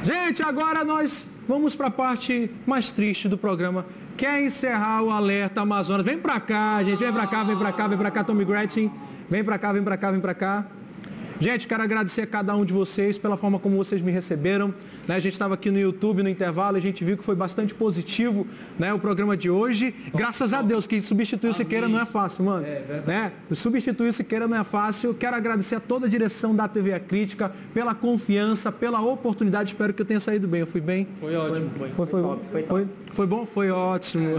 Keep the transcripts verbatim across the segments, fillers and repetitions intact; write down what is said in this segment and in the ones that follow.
Gente, agora nós vamos para a parte mais triste do programa. Quer encerrar o Alerta Amazonas? Vem para cá, gente. Vem para cá, vem para cá, vem para cá, Tommy Gretchen. Vem para cá, vem para cá, vem para cá. Gente, quero agradecer a cada um de vocês pela forma como vocês me receberam. Né? A gente estava aqui no YouTube, no intervalo, e a gente viu que foi bastante positivo, né, o programa de hoje. Graças a Deus, que substituir o Siqueira não é fácil, mano. É, né? Substituir o Siqueira não é fácil. Quero agradecer a toda a direção da T V A Crítica pela confiança, pela oportunidade. Espero que eu tenha saído bem. Eu fui bem? Foi ótimo. Foi, foi, foi, top, foi, foi, foi bom? Foi ótimo.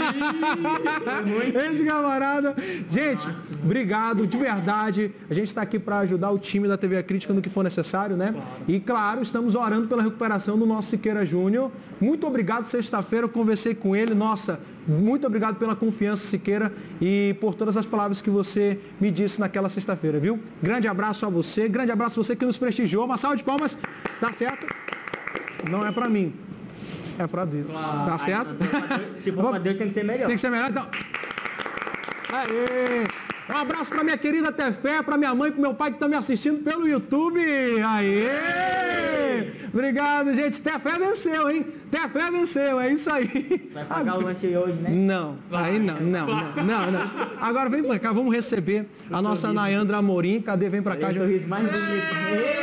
Esse camarada. Gente, obrigado, de verdade. A gente está aqui para ajudar o time da T V A Crítica no que for necessário, né? Claro. E, claro, estamos orando pela recuperação do nosso Siqueira Júnior. Muito obrigado, sexta-feira eu conversei com ele. Nossa, muito obrigado pela confiança, Siqueira, e por todas as palavras que você me disse naquela sexta-feira, viu? Grande abraço a você, grande abraço a você que nos prestigiou. Uma salva de palmas, tá certo? Não é pra mim, é pra Deus. Claro. Tá certo? Se for pra Deus, tem que ser melhor. Tem que ser melhor, então. Aê! Um abraço para minha querida Tefé, para minha mãe e para meu pai que estão me assistindo pelo YouTube. Aê! Obrigado, gente. Tefé venceu, hein? Tefé venceu, é isso aí. Vai pagar o lanche hoje, né? Não, aí não, não, não, não, não. Agora vem para cá, vamos receber a nossa Nayandra Amorim. Cadê? Vem para cá. Sorriso mais bonito.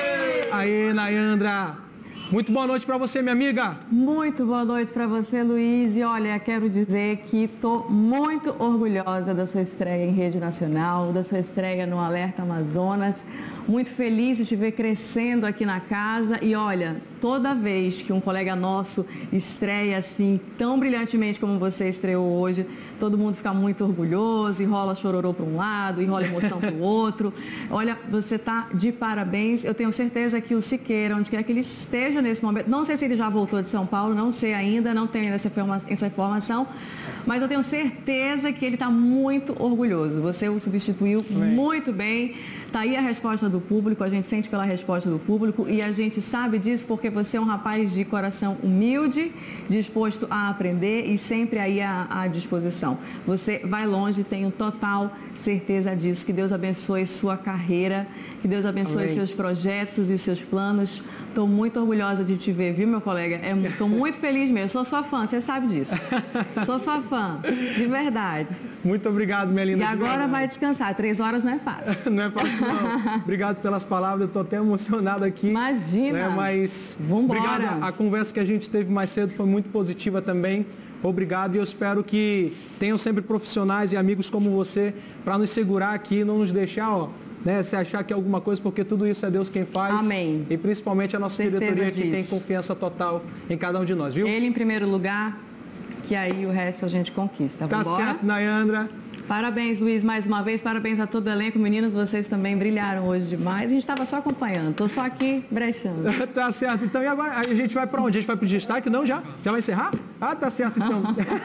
Aê, Nayandra. Muito boa noite para você, minha amiga. Muito boa noite para você, Luiz. E olha, quero dizer que estou muito orgulhosa da sua estreia em rede nacional, da sua estreia no Alerta Amazonas. Muito feliz de te ver crescendo aqui na casa. E olha, toda vez que um colega nosso estreia assim, tão brilhantemente como você estreou hoje, todo mundo fica muito orgulhoso, e rola chororô para um lado, e rola emoção para o outro. Olha, você está de parabéns. Eu tenho certeza que o Siqueira, onde quer que ele esteja nesse momento, não sei se ele já voltou de São Paulo, não sei ainda, não tenho essa informação, mas eu tenho certeza que ele está muito orgulhoso. Você o substituiu bem. Muito bem. Está aí a resposta do público, a gente sente pela resposta do público e a gente sabe disso porque você é um rapaz de coração humilde, disposto a aprender e sempre aí à, à disposição. Você vai longe, tenho total certeza disso. Que Deus abençoe sua carreira, que Deus abençoe Amém. Seus projetos e seus planos. Estou muito orgulhosa de te ver, viu, meu colega? Estou muito feliz mesmo. Sou sua fã, você sabe disso. Sou sua fã, de verdade. Muito obrigado, minha linda. E agora vai descansar. Três horas não é fácil. Não é fácil, não. Obrigado pelas palavras. Eu estou até emocionado aqui. Imagina. Né? Mas Vambora. Obrigado. A conversa que a gente teve mais cedo foi muito positiva também. Obrigado e eu espero que tenham sempre profissionais e amigos como você para nos segurar aqui, não nos deixar, ó, né, se achar que é alguma coisa, porque tudo isso é Deus quem faz. Amém. E principalmente a nossa Certeza diretoria disso. que tem confiança total em cada um de nós, viu? Ele em primeiro lugar, que aí o resto a gente conquista. Tá Vambora? certo, Nayandra. Parabéns, Luiz, mais uma vez. Parabéns a todo o elenco. Meninos, vocês também brilharam hoje demais. A gente estava só acompanhando. Estou só aqui brechando. Tá certo. Então, e agora? A gente vai para onde? A gente vai para o destaque? Não, já? Já vai encerrar? Ah, tá certo, então.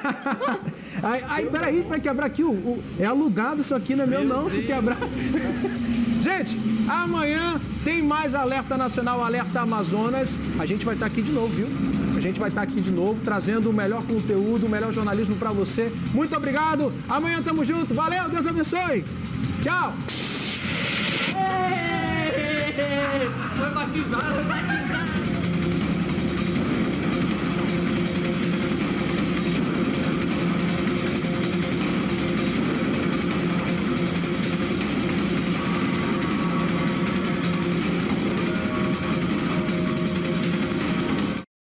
Aí, aí, peraí, vai quebrar aqui. O, o, é alugado isso aqui, não é meu, não, se quebrar. Gente, amanhã tem mais Alerta Nacional, Alerta Amazonas. A gente vai estar aqui de novo, viu? A gente vai estar aqui de novo, trazendo o melhor conteúdo, o melhor jornalismo para você. Muito obrigado. Amanhã tamo junto. Valeu, Deus abençoe. Tchau. Foi batizado, foi batizado.